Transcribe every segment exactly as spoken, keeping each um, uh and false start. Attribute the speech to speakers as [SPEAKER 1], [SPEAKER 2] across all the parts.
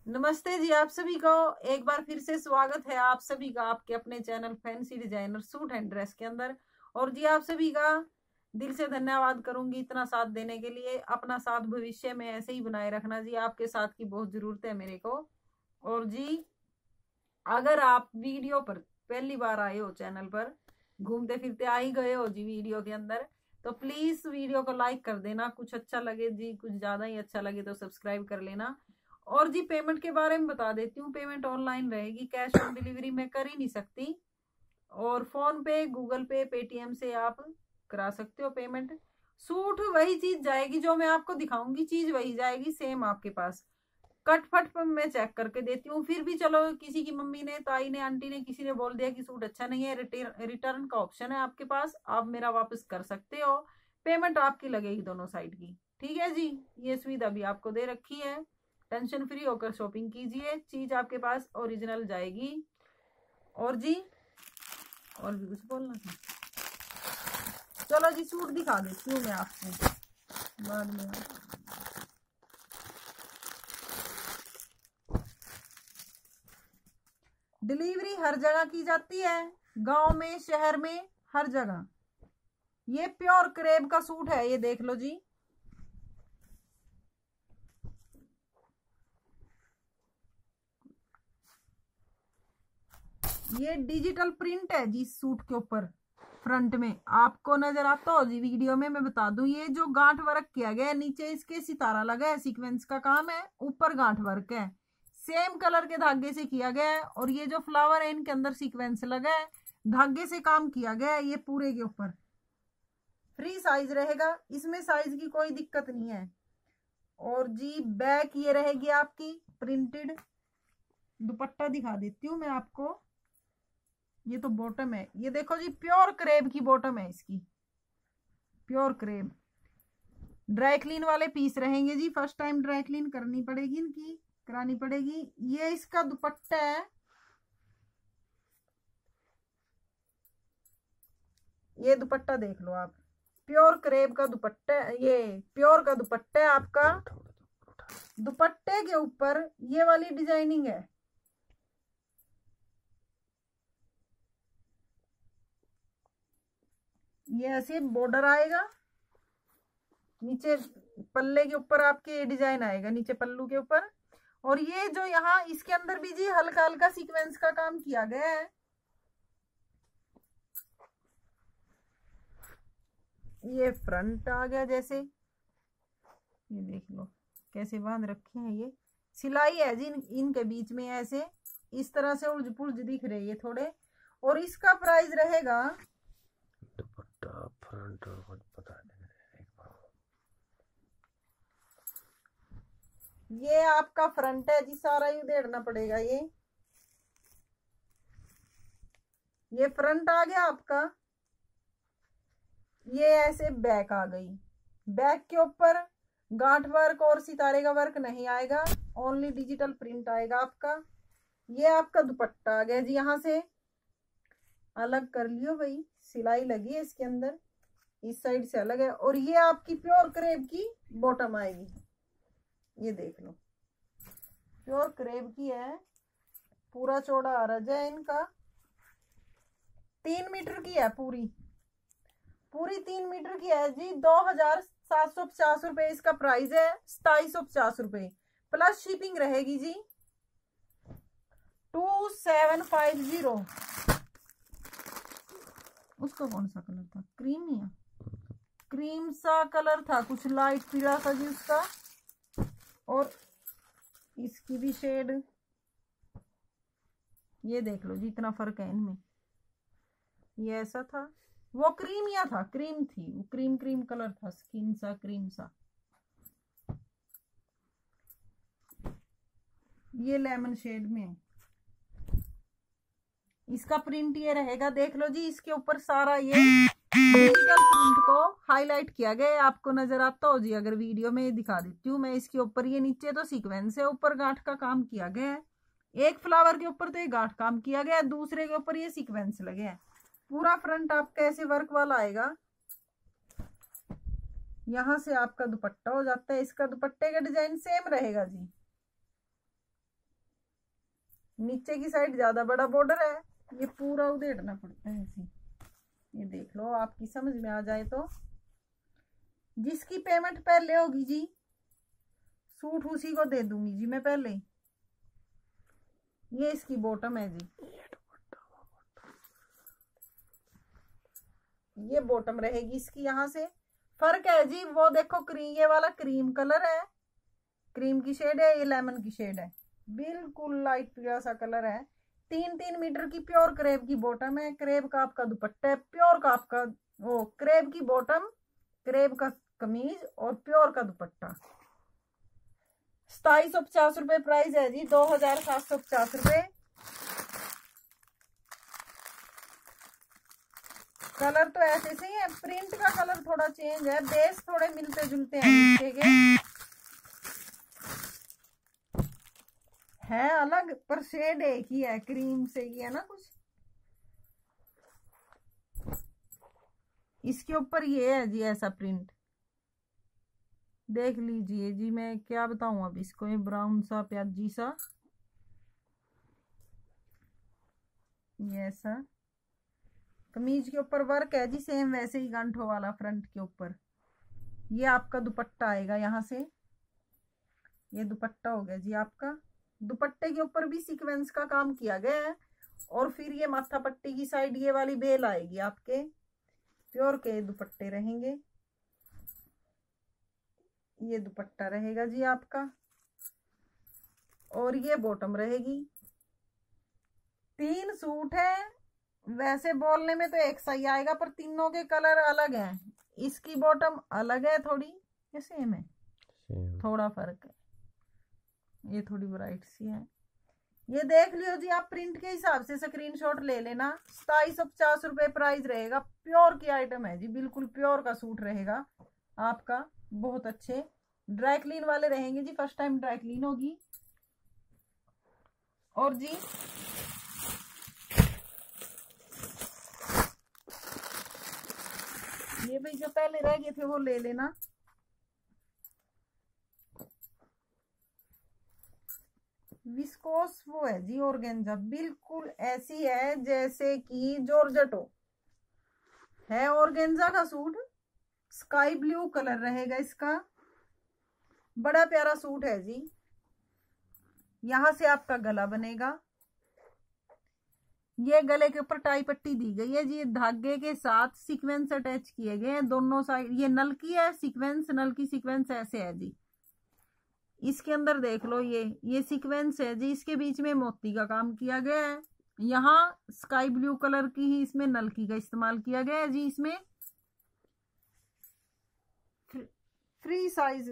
[SPEAKER 1] नमस्ते जी, आप सभी को एक बार फिर से स्वागत है आप सभी का आपके अपने channel fancy designer suit and dress के अंदर। और जी आप सभी का दिल से धन्यवाद करूंगी इतना साथ देने के लिए। अपना साथ भविष्य में ऐसे ही बनाए रखना जी, आपके साथ की बहुत जरूरत है मेरे को। और जी अगर आप वीडियो पर पहली बार आए हो, चैनल पर घूमते फिरते आ ही गए हो जी वीडियो के अंदर, तो प्लीज वीडियो को लाइक कर देना। कुछ अच्छा लगे जी, कुछ ज्यादा ही अच्छा लगे तो सब्सक्राइब कर लेना। और जी पेमेंट के बारे में बता देती हूँ, पेमेंट ऑनलाइन रहेगी, कैश ऑन डिलीवरी मैं कर ही नहीं सकती। और फोन पे, गूगल पे, पेटीएम से आप करा सकते हो पेमेंट। सूट वही चीज जाएगी जो मैं आपको दिखाऊंगी, चीज वही जाएगी सेम आपके पास। कट फट पर मैं चेक करके देती हूँ। फिर भी चलो किसी की मम्मी ने, ताई ने, आंटी ने, किसी ने बोल दिया कि सूट अच्छा नहीं है, रिटर्न का ऑप्शन है आपके पास, आप मेरा वापस कर सकते हो। पेमेंट आपकी लगेगी दोनों साइड की, ठीक है जी। ये सुविधा भी आपको दे रखी है। टेंशन फ्री होकर शॉपिंग कीजिए, चीज आपके पास ओरिजिनल जाएगी। और जी और भी कुछ बोलना था? चलो जी सूट दिखा देती हूँ मैं आपको बाद में। डिलीवरी हर जगह की जाती है, गांव में, शहर में, हर जगह। ये प्योर क्रेप का सूट है, ये देख लो जी। ये डिजिटल प्रिंट है जी सूट के ऊपर। फ्रंट में आपको नजर आता हो जी वीडियो में, मैं बता दूं, ये जो गांठ वर्क किया गया है, नीचे इसके सितारा लगा है, सीक्वेंस का काम है, ऊपर गांठ वर्क है, सेम कलर के धागे से किया गया है। और ये जो फ्लावर है इनके अंदर सीक्वेंस लगा है, धागे से काम किया गया है ये पूरे के ऊपर। फ्री साइज रहेगा, इसमें साइज की कोई दिक्कत नहीं है। और जी बैक ये रहेगी आपकी प्रिंटेड। दुपट्टा दिखा देती हूँ मैं आपको। ये तो बॉटम है, ये देखो जी प्योर क्रेप की बॉटम है इसकी, प्योर क्रेप। ड्राई क्लीन वाले पीस रहेंगे जी, फर्स्ट टाइम ड्राई क्लीन करनी पड़ेगी, इनकी करानी पड़ेगी। ये इसका दुपट्टा है, ये दुपट्टा देख लो आप, प्योर क्रेप का दुपट्टा, ये प्योर का दुपट्टा है आपका। दुपट्टे के ऊपर ये वाली डिजाइनिंग है, ये ऐसे बॉर्डर आएगा, नीचे पल्ले के ऊपर आपके ये डिजाइन आएगा, नीचे पल्लू के ऊपर। और ये जो यहाँ इसके अंदर भी जी हल्का हल्का सीक्वेंस का काम किया गया है। ये फ्रंट आ गया जैसे, ये देख लो कैसे बांध रखे हैं, ये सिलाई है जी इन, इनके बीच में ऐसे इस तरह से उलझ पुलझ दिख रहे ये थोड़े। और इसका प्राइस रहेगा,
[SPEAKER 2] दुपट्टा फ्रंट बता देना एक बार।
[SPEAKER 1] ये आपका फ्रंट है जी, सारा ही उधेड़ना पड़ेगा। ये ये फ्रंट आ गया आपका, ये ऐसे बैक आ गई। बैक के ऊपर गांठ वर्क और सितारे का वर्क नहीं आएगा, ओनली डिजिटल प्रिंट आएगा आपका। ये आपका दुपट्टा आ गया जी, यहाँ से अलग कर लियो भाई, सिलाई लगी है इसके अंदर, इस साइड से अलग है। और ये आपकी प्योर क्रेप की बॉटम आएगी, ये देख लो प्योर क्रेप की है, पूरा चौड़ा आरज है इनका, तीन मीटर की है पूरी, पूरी तीन मीटर की है जी। दो हजार सात सौ पचास रुपए इसका प्राइस है, सताईस सौ पचास रुपए प्लस शिपिंग रहेगी जी। Two seven five zero. उसका कौन सा कलर था? क्रीम ही है, क्रीम सा कलर था, कुछ लाइट पीला सा जी उसका। और इसकी भी शेड ये देख लो जी, इतना फर्क है इनमें। ये ऐसा था, वो क्रीम या था, क्रीम थी वो, क्रीम क्रीम कलर था, स्किन सा क्रीम सा। ये लेमन शेड में है, इसका प्रिंट ये रहेगा, देख लो जी। इसके ऊपर सारा ये डिजिटल प्रिंट को हाईलाइट किया गया है, आपको नजर आता हो जी अगर वीडियो में दिखा देती हूँ मैं। इसके ऊपर ये नीचे तो सीक्वेंस है, ऊपर गांठ का काम किया गया है। एक फ्लावर के ऊपर तो ये गांठ काम किया गया है, दूसरे के ऊपर ये सीक्वेंस लगे हैं। पूरा फ्रंट आपका ऐसे वर्क वाला आएगा, यहां से आपका दुपट्टा हो जाता है। इसका दुपट्टे का डिजाइन सेम रहेगा जी, नीचे की साइड ज्यादा बड़ा बॉर्डर है, ये पूरा उधेड़ना पड़ता है ऐसे। ये देख लो, आपकी समझ में आ जाए तो। जिसकी पेमेंट पहले होगी जी, सूट उसी को दे दूंगी जी मैं पहले। ये इसकी बॉटम है जी, ये बॉटम रहेगी इसकी। यहाँ से फर्क है जी, वो देखो क्रीम, ये वाला क्रीम कलर है, क्रीम की शेड है, ये लेमन की शेड है, बिल्कुल लाइट पीला सा कलर है। तीन तीन मीटर की प्योर क्रेप की बॉटम है, क्रेप का आपका दुपट्टा है, प्योर का आपका वो क्रेप की बॉटम, क्रेप का कमीज और प्योर का दुपट्टा। सताईस सौ पचास रुपए प्राइस है जी, दो हजार सात सौ पचास रुपए। कलर तो ऐसे से ही है, प्रिंट का कलर थोड़ा चेंज है, बेस थोड़े मिलते जुलते हैं नीचे के, है अलग पर शेड एक ही है, क्रीम से ही है ना कुछ। इसके ऊपर ये है जी ऐसा प्रिंट, देख लीजिए जी। मैं क्या बताऊं अब इसको, ये ब्राउन सा प्याजी सा, ये ऐसा कमीज के ऊपर वर्क है जी, सेम वैसे ही गांठों वाला फ्रंट के ऊपर। ये आपका दुपट्टा आएगा, यहाँ से ये दुपट्टा हो गया जी आपका। दुपट्टे के ऊपर भी सीक्वेंस का काम किया गया है। और फिर ये माथा पट्टी की साइड ये वाली बेल आएगी आपके, प्योर के दुपट्टे रहेंगे। ये दुपट्टा रहेगा जी आपका, और ये बॉटम रहेगी। तीन सूट है, वैसे बोलने में तो एक सही आएगा, पर तीनों के कलर अलग हैं। इसकी बॉटम अलग है थोड़ी, ये सेम है, थोड़ा फर्क है, ये थोड़ी ब्राइट सी है। ये देख लियो जी आप, प्रिंट के हिसाब से स्क्रीनशॉट ले लेना। सताईस सौ पचास रुपए प्राइस रहेगा, प्योर की आइटम है जी, बिल्कुल प्योर का सूट रहेगा आपका, बहुत अच्छे ड्राई क्लीन वाले रहेंगे जी, फर्स्ट टाइम ड्राई क्लीन होगी। और जी ये भाई जो पहले रह गए थे वो ले लेना। विस्कोस वो है जी ऑर्गेन्जा, बिल्कुल ऐसी है जैसे कि जॉर्जेट हो, है ऑर्गेन्जा का सूट। स्काई ब्लू कलर रहेगा इसका, बड़ा प्यारा सूट है जी। यहां से आपका गला बनेगा, ये गले के ऊपर टाई पट्टी दी गई है जी, धागे के साथ सीक्वेंस अटैच किए गए हैं दोनों साइड। ये नल की है सीक्वेंस, नल की सीक्वेंस ऐसे है जी। इसके अंदर देख लो, ये ये सीक्वेंस है जी, इसके बीच में मोती का काम किया गया है। यहाँ स्काई ब्लू कलर की ही इसमें नलकी का इस्तेमाल किया गया है जी। इसमें फ्री साइज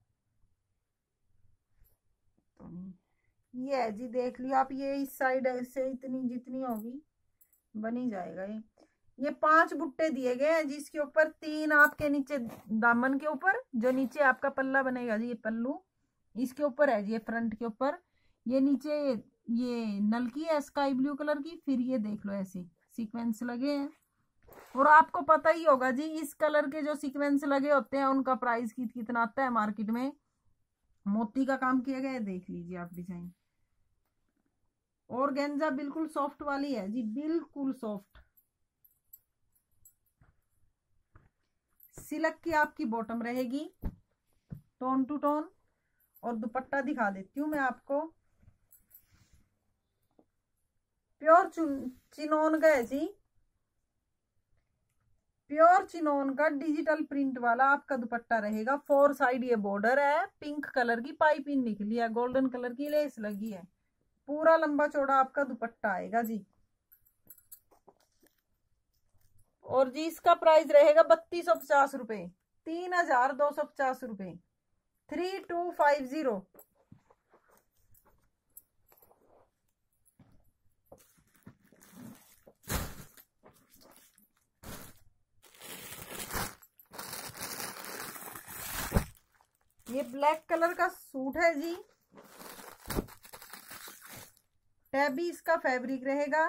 [SPEAKER 1] ये है जी, देख लियो आप। ये इस साइड से इतनी जितनी होगी बनी जाएगा। ये ये पांच बुट्टे दिए गए हैं जिसके ऊपर तीन आपके नीचे दामन के ऊपर, जो नीचे आपका पल्ला बनेगा जी, ये पल्लू इसके ऊपर है जी, ये फ्रंट के ऊपर। ये नीचे ये नलकी है स्काई ब्लू कलर की, फिर ये देख लो ऐसे सीक्वेंस लगे हैं। और आपको पता ही होगा जी, इस कलर के जो सीक्वेंस लगे होते हैं उनका प्राइस कि, कितना आता है मार्केट में। मोती का काम किया गया है, देख लीजिए आप डिजाइन। ऑर्गेन्जा बिल्कुल सॉफ्ट वाली है जी, बिल्कुल सॉफ्ट। सिल्क की आपकी बॉटम रहेगी, टोन टू टोन। और दुपट्टा दिखा देती हूँ मैं आपको, प्योर चिनोन का है जी, प्योर चिनोन का डिजिटल प्रिंट वाला आपका दुपट्टा रहेगा। फोर साइड ये बॉर्डर है, पिंक कलर की पाइपिंग निकली है, गोल्डन कलर की लेस लगी है, पूरा लंबा चौड़ा आपका दुपट्टा आएगा जी। और जी इसका प्राइस रहेगा बत्तीस सौ पचास रुपए, तीन हजार दो सौ पचास रुपए, थ्री टू फाइव जीरो। ये ब्लैक कलर का सूट है जी, टैबी इसका फैब्रिक रहेगा।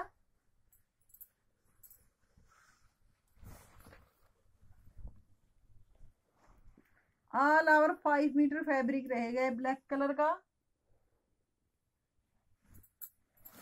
[SPEAKER 1] All over five metre fabric रहेगा ब्लैक कलर का।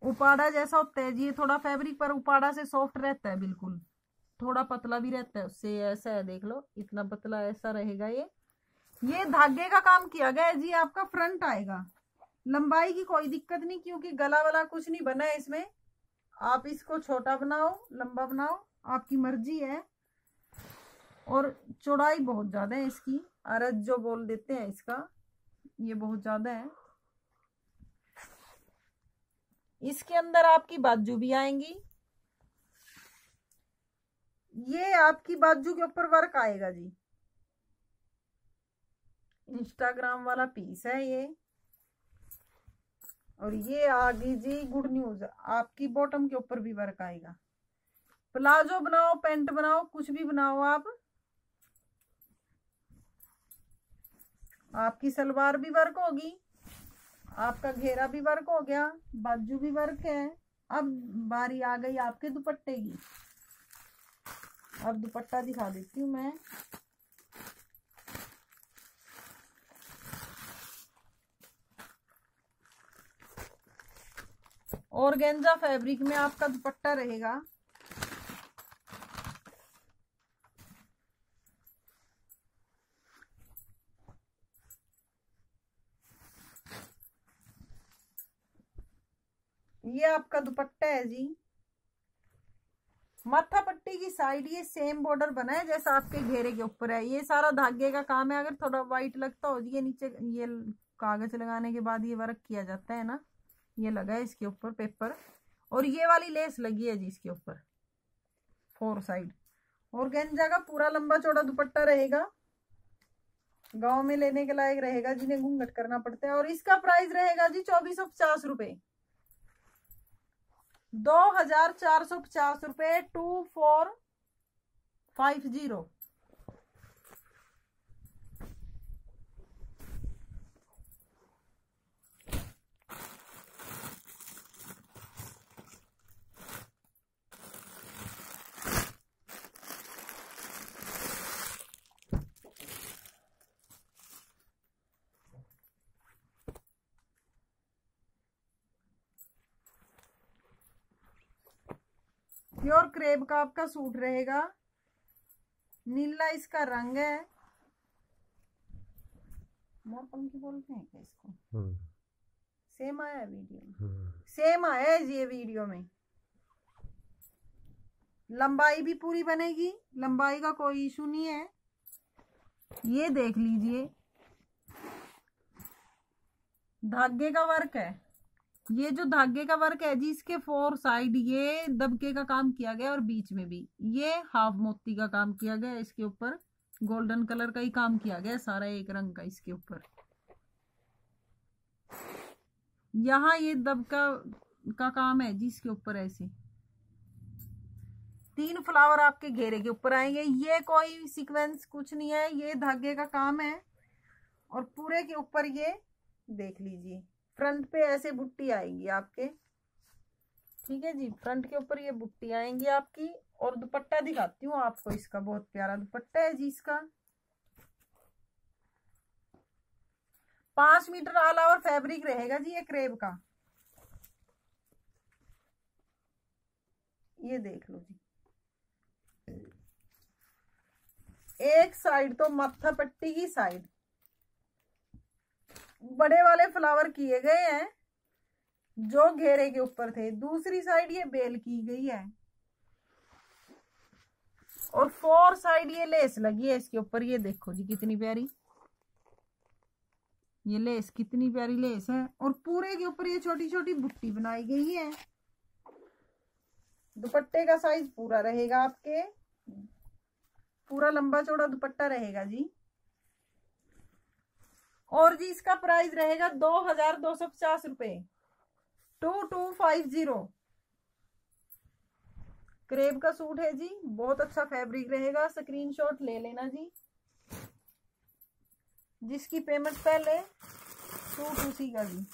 [SPEAKER 1] उपाड़ा जैसा होता है जी ये थोड़ा फैब्रिक, पर उपाड़ा से सॉफ्ट रहता है बिल्कुल, थोड़ा पतला भी रहता है उससे। ऐसा है, देख लो इतना पतला ऐसा रहेगा ये। ये धागे का काम किया गया है जी। आपका फ्रंट आएगा, लंबाई की कोई दिक्कत नहीं, क्योंकि गला वाला कुछ नहीं बना है इसमें। आप इसको छोटा बनाओ लंबा बनाओ, आपकी मर्जी है। और चौड़ाई बहुत ज्यादा है इसकी, अरज जो बोल देते हैं इसका, ये बहुत ज्यादा है। इसके अंदर आपकी बाजू भी आएंगी, ये आपकी बाजू के ऊपर वर्क आएगा जी। इंस्टाग्राम वाला पीस है ये। और ये आगे जी गुड न्यूज, आपकी बॉटम के ऊपर भी वर्क आएगा। प्लाजो बनाओ, पैंट बनाओ, कुछ भी बनाओ आप, आपकी सलवार भी वर्क होगी, आपका घेरा भी वर्क हो गया, बाजू भी वर्क है। अब बारी आ गई आपके दुपट्टे की। अब दुपट्टा दिखा देती हूँ मैं। ऑर्गेन्जा फैब्रिक में आपका दुपट्टा रहेगा। ये आपका दुपट्टा है जी। माथा पट्टी की साइड ये सेम बॉर्डर बना है जैसा आपके घेरे के ऊपर है। ये सारा धागे का काम है। अगर थोड़ा वाइट लगता हो ये नीचे, ये कागज लगाने के बाद ये वर्क किया जाता है ना, ये लगा है इसके ऊपर पेपर। और ये वाली लेस लगी है जी इसके ऊपर फोर साइड। ऑर्गेन्जा का पूरा लंबा चौड़ा दुपट्टा रहेगा, गांव में लेने के लायक रहेगा जिन्हें घूंघट करना पड़ता है। और इसका प्राइस रहेगा जी चौबीस सौ पचास रुपए, दो हजार चार सौ पचास रुपए, two four five zero. Pure crepe का आपका सूट रहेगा, नीला इसका रंग है। मोरपंखी बोलते हैं क्या इसको? सेम आया है वीडियो में, सेम आया है ये वीडियो में। लंबाई भी पूरी बनेगी, लंबाई का कोई इशू नहीं है। ये देख लीजिए धागे का वर्क है। ये जो धागे का वर्क है जी, इसके फोर साइड ये दबके का काम किया गया और बीच में भी ये हाफ मोती का काम किया गया। इसके ऊपर गोल्डन कलर का ही काम किया गया, सारा एक रंग का इसके ऊपर। यहाँ ये दबका का काम है जी इसके ऊपर। ऐसे तीन फ्लावर आपके घेरे के ऊपर आएंगे। ये कोई सीक्वेंस कुछ नहीं है, ये धागे का काम है। और पूरे के ऊपर ये देख लीजिए, फ्रंट पे ऐसे बुट्टी आएगी आपके, ठीक है जी। फ्रंट के ऊपर ये बुट्टी आएंगी आपकी। और दुपट्टा दिखाती हूँ आपको, इसका बहुत प्यारा दुपट्टा है जी इसका। पांच मीटर ऑल ओवर फैब्रिक रहेगा जी ये क्रेप का। ये देख लो जी, एक साइड तो माथा पट्टी की साइड बड़े वाले फ्लावर किए गए हैं जो घेरे के ऊपर थे, दूसरी साइड ये बेल की गई है। और फोर साइड ये लेस लगी है इसके ऊपर। ये देखो जी कितनी प्यारी ये लेस, कितनी प्यारी लेस है। और पूरे के ऊपर ये छोटी छोटी बुट्टी बनाई गई है। दुपट्टे का साइज पूरा रहेगा आपके, पूरा लंबा चौड़ा दुपट्टा रहेगा जी। और जी इसका प्राइस रहेगा दो हजार दो सौ पचास रुपए, two two five zero. Crepe का सूट है जी, बहुत अच्छा फैब्रिक रहेगा। स्क्रीनशॉट ले लेना जी, जिसकी पेमेंट पहले सूट उसी का जी।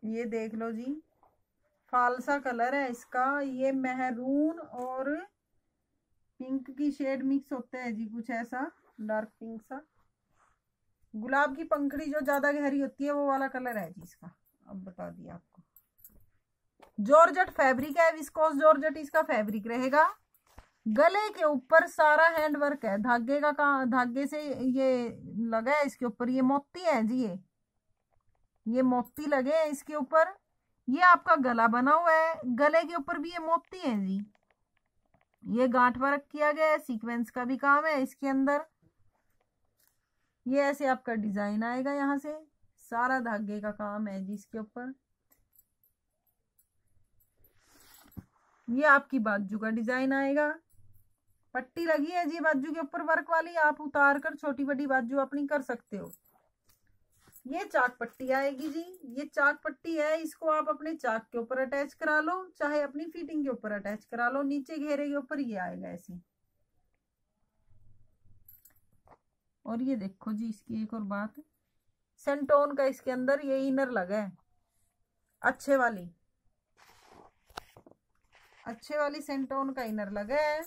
[SPEAKER 1] ये देख लो जी, फालसा कलर है इसका। ये मेहरून और पिंक की शेड मिक्स होते हैं जी, कुछ ऐसा डार्क पिंक सा। गुलाब की पंखड़ी जो ज्यादा गहरी होती है वो वाला कलर है जी इसका। अब बता दिया आपको। जॉर्जेट फैब्रिक है, विस्कोस जॉर्जेट इसका फैब्रिक रहेगा। गले के ऊपर सारा हैंड वर्क है, धागे का काम, धागे से ये लगा है इसके ऊपर। ये मोती है जी, ये ये मोती लगे हैं इसके ऊपर। ये आपका गला बना हुआ है, गले के ऊपर भी ये मोती है जी। ये गांठ वर्क किया गया है, सीक्वेंस का भी काम है इसके अंदर। ये ऐसे आपका डिजाइन आएगा, यहाँ से सारा धागे का काम है जी इसके ऊपर। ये आपकी बाजू का डिजाइन आएगा, पट्टी लगी है जी बाजू के ऊपर वर्क वाली। आप उतार कर छोटी बड़ी बाजू अपनी कर सकते हो। ये चाक पट्टी आएगी जी, ये चाक पट्टी है, इसको आप अपने चाक के ऊपर अटैच करा लो, चाहे अपनी फिटिंग के ऊपर अटैच करा लो। नीचे घेरे के ऊपर ये आएगा ऐसे। और ये देखो जी, इसकी एक और बात, सेंटोन का इसके अंदर ये इनर लगा है, अच्छे वाली अच्छे वाली सेंटोन का इनर लगा है।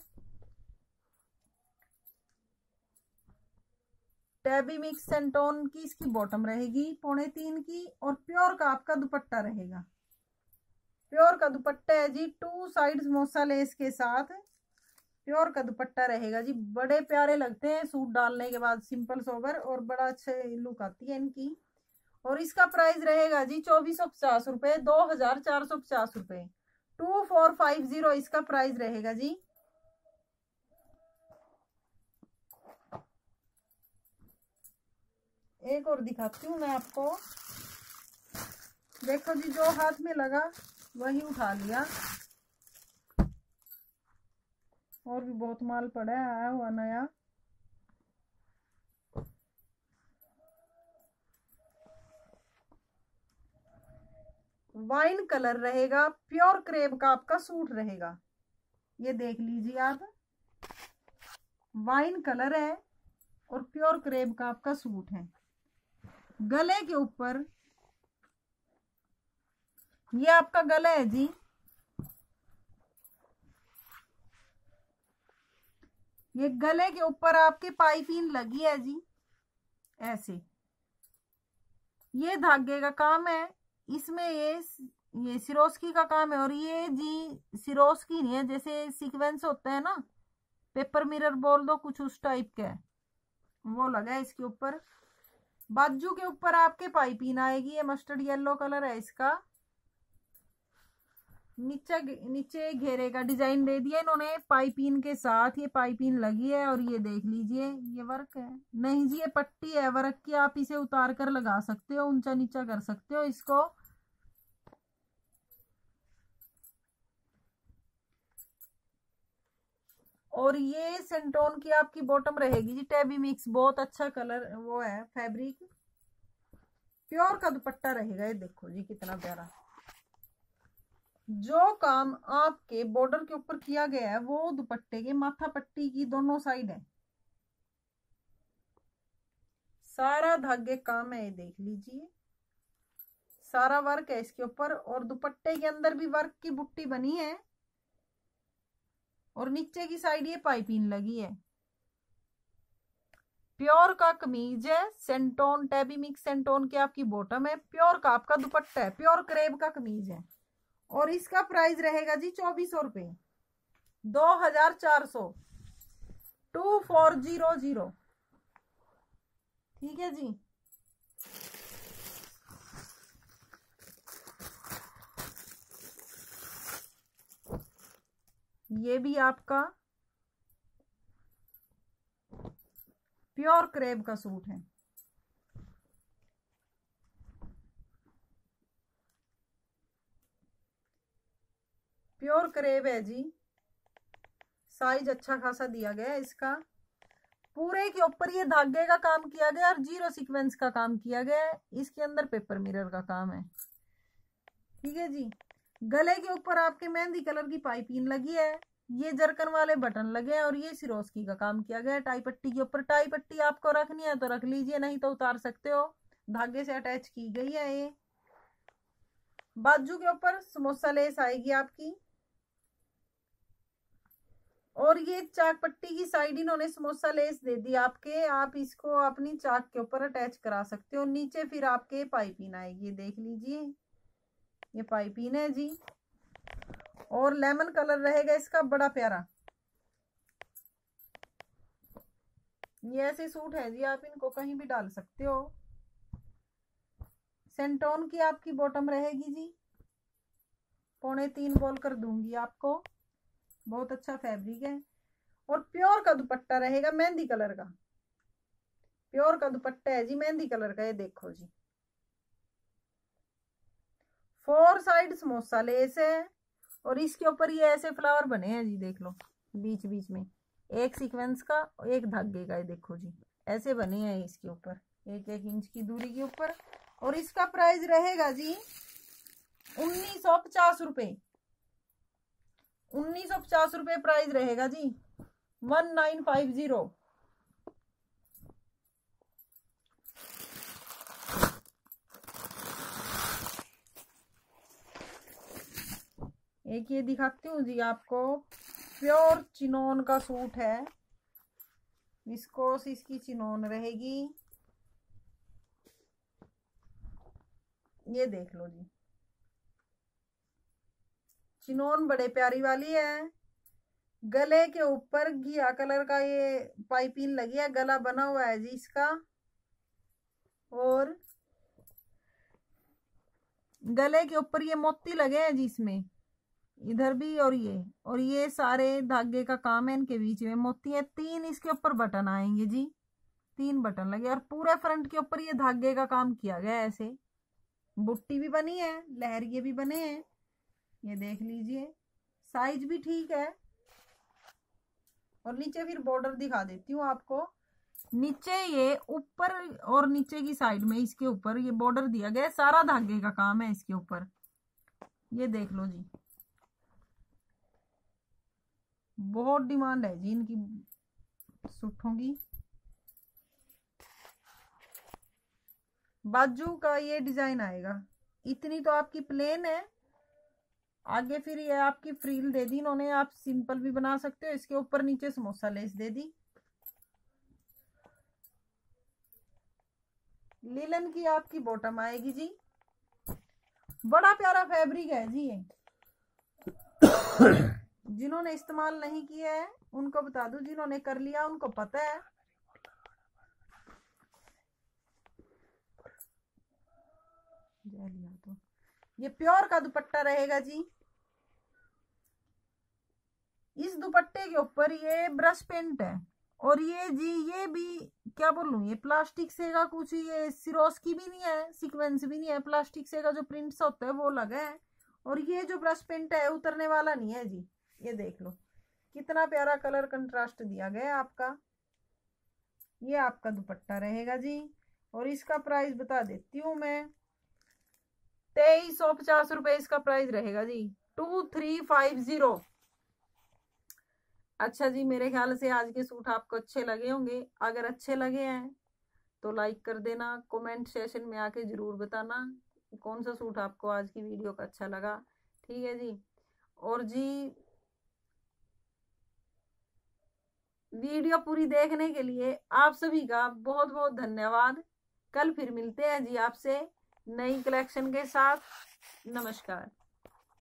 [SPEAKER 1] टैबी मिक्स सेंटोन की इसकी बॉटम रहेगी पौने तीन की, और प्योर का आपका दुपट्टा रहेगा। प्योर का दुपट्टा है जी, टू साइड्स मोसा लेस के साथ प्योर का दुपट्टा रहेगा जी। बड़े प्यारे लगते हैं सूट डालने के बाद, सिंपल सोबर, और बड़ा अच्छे लुक आती है इनकी। और इसका प्राइस रहेगा जी चौबीस सौ पचास रुपए, दो हजार चार सौ पचास रुपए, टू फोर फाइव जीरो इसका प्राइस रहेगा जी। एक और दिखाती हूँ मैं आपको। देखो जी, जो हाथ में लगा वही उठा लिया। और भी बहुत माल पड़ा है, आया हुआ नया। वाइन कलर रहेगा, प्योर क्रेप का आपका सूट रहेगा। ये देख लीजिए आप, वाइन कलर है और प्योर क्रेप का आपका सूट है। गले के ऊपर ये आपका गला है जी, ये गले के ऊपर आपके पाइपिंग लगी है जी ऐसे। ये धागे का काम है इसमें, ये ये सिरोस्की का काम है। और ये जी सिरोस्की नहीं है, जैसे सीक्वेंस होता है ना, पेपर मिरर बोल दो, कुछ उस टाइप का है, वो लगा है इसके ऊपर। बाजू के ऊपर आपके पाइपिंग आएगी, ये मस्टर्ड येलो कलर है इसका। नीचे नीचे घेरे का डिजाइन दे दिया इन्होंने पाइपिंग के साथ, ये पाइपिंग लगी है। और ये देख लीजिए, ये वर्क है नहीं जी, ये पट्टी है वर्क की। आप इसे उतार कर लगा सकते हो, ऊंचा नीचा कर सकते हो इसको। और ये सेंटोन की आपकी बॉटम रहेगी जी, टैबी मिक्स, बहुत अच्छा कलर वो है फैब्रिक। प्योर का दुपट्टा रहेगा, ये देखो जी कितना प्यारा। जो काम आपके बॉर्डर के ऊपर किया गया है वो दुपट्टे के माथा पट्टी की दोनों साइड है, सारा धागे काम है। ये देख लीजिए, सारा वर्क है इसके ऊपर। और दुपट्टे के अंदर भी वर्क की बुट्टी बनी है, और नीचे की साइड ये पाइपिंग लगी है। प्योर का कमीज है, सेंटोन टैबी मिक्स सेंटोन की आपकी बॉटम है, प्योर का आपका दुपट्टा है, प्योर क्रेप का कमीज है। और इसका प्राइस रहेगा जी चौबीस सौ रुपए, दो हजार चार सौ, टू फोर जीरो जीरो। ठीक है जी। ये भी आपका प्योर क्रेप का सूट है। प्योर क्रेप है जी, साइज अच्छा खासा दिया गया है इसका। पूरे के ऊपर ये धागे का काम किया गया और जीरो सीक्वेंस का काम किया गया है। इसके अंदर पेपर मिरर का काम है। ठीक है जी। गले के ऊपर आपके मेहंदी कलर की पाइपिंग लगी है, ये जरकन वाले बटन लगे हैं, और ये सिरोस्की का काम किया गया है टाई पट्टी के ऊपर। टाई पट्टी आपको रखनी है तो रख लीजिए, नहीं तो उतार सकते हो, धागे से अटैच की गई है ये। बाजू के ऊपर समोसा लेस आएगी आपकी, और ये चाक पट्टी की साइड इन्होंने समोसा लेस दे दी आपके, आप इसको अपनी चाक के ऊपर अटैच करा सकते हो। नीचे फिर आपके पाइपिंग आएगी, देख लीजिए ये पाइपिंग है जी, और लेमन कलर रहेगा इसका, बड़ा प्यारा। ये ऐसे सूट है जी, आप इनको कहीं भी डाल सकते हो। सेंटोन की आपकी बॉटम रहेगी जी, पौने तीन बोल कर दूंगी आपको, बहुत अच्छा फैब्रिक है। और प्योर का दुपट्टा रहेगा मेहंदी कलर का, प्योर का दुपट्टा है जी मेहंदी कलर का, ये देखो जी। फोर साइड समोसा लेस है, और इसके ऊपर ये ऐसे फ्लावर बने हैं जी, देख लो बीच बीच में एक सीक्वेंस का एक धागे का, ये देखो जी ऐसे बने हैं इसके ऊपर, एक एक इंच की दूरी के ऊपर। और इसका प्राइस रहेगा जी उन्नीस सौ पचास रुपये, उन्नीस सौ पचास रुपये प्राइस रहेगा जी, वन नाइन फाइव जीरो। एक ये दिखाती हूँ जी आपको, प्योर चिनोन का सूट है, विस्कोस इसकी चिनोन रहेगी, ये देख लो जी। चिनोन बड़े प्यारी वाली है, गले के ऊपर घिया कलर का ये पाइपिंग लगी है, गला बना हुआ है जी इसका, और गले के ऊपर ये मोती लगे हैं जी इसमें, इधर भी और ये और ये सारे धागे का काम है, इनके बीच में मोती है। तीन इसके ऊपर बटन आएंगे जी, तीन बटन लगे, और पूरे फ्रंट के ऊपर ये धागे का काम किया गया है, ऐसे बुट्टी भी बनी है, लहरिये भी बने हैं, ये देख लीजिए। साइज भी ठीक है। और नीचे फिर बॉर्डर दिखा देती हूँ आपको, नीचे ये ऊपर और नीचे की साइड में इसके ऊपर ये बॉर्डर दिया गया है, सारा धागे का काम है इसके ऊपर, ये देख लो जी। बहुत डिमांड है जी इनकी सूटों की। बाजू का ये डिजाइन आएगा, इतनी तो आपकी प्लेन है, आगे फिर ये आपकी फ्रील दे दी इन्होंने, आप सिंपल भी बना सकते हो, इसके ऊपर नीचे समोसा लेस दे दी। लिलन की आपकी बॉटम आएगी जी, बड़ा प्यारा फैब्रिक है जी ये। जिन्होंने इस्तेमाल नहीं किया है उनको बता दूं, जिन्होंने कर लिया उनको पता है। लिया तो ये प्योर का दुपट्टा रहेगा जी, इस दुपट्टे के ऊपर ये ब्रश पेंट है, और ये जी ये भी क्या बोलूं, ये प्लास्टिक से का कुछ, ये सिरोस की भी नहीं है, सीक्वेंस भी नहीं है, प्लास्टिक से का जो प्रिंट्स होता है वो लगा है, और ये जो ब्रश पेंट है उतरने वाला नहीं है जी, ये देख लो कितना प्यारा कलर कंट्रास्ट दिया गया है आपका। ये आपका दुपट्टा रहेगा जी, और इसका प्राइस बता देती हूँ मैं, तेईस सौ पचास रुपए इसका प्राइस रहेगा जी, टू थ्री फाइव जीरो। अच्छा जी, मेरे ख्याल से आज के सूट आपको अच्छे लगे होंगे, अगर अच्छे लगे हैं तो लाइक कर देना, कमेंट सेशन में आके जरूर बताना कौन सा सूट आपको आज की वीडियो का अच्छा लगा, ठीक है जी। और जी वीडियो पूरी देखने के लिए आप सभी का बहुत बहुत धन्यवाद। कल फिर मिलते हैं जी आपसे नई कलेक्शन के साथ। नमस्कार।